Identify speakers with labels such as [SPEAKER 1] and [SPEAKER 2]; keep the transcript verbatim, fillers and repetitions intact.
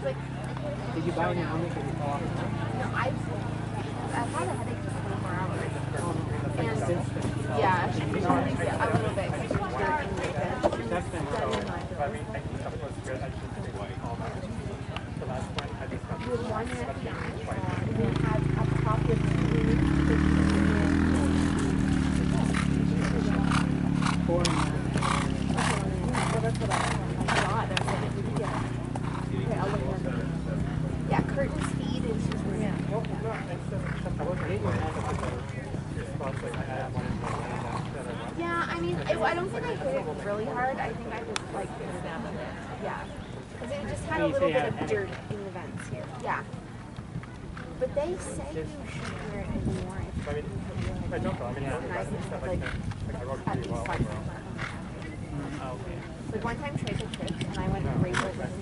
[SPEAKER 1] like,
[SPEAKER 2] Did you buy any helmet because you fell off the bike?
[SPEAKER 1] no, I've, I've had a headache for twenty-four hours. And, yeah, yeah, a little bit, because you're jerking your head.
[SPEAKER 2] That's been so.
[SPEAKER 1] With one at the end, we had a copy of two weeks.
[SPEAKER 2] Four and a half.
[SPEAKER 1] Well, that's what I thought. I said, did you get it? Okay, I'll look at it. Yeah, curtain speed is just yeah. Yeah, I mean, it, I don't think I hit it really hard. I think I just like hit it down a bit. Yeah. Because it just had a little bit of dirt in the vents here. Yeah. But they say you should wear it anymore if you have and I think like at least like like one time Trey took trips and I went right over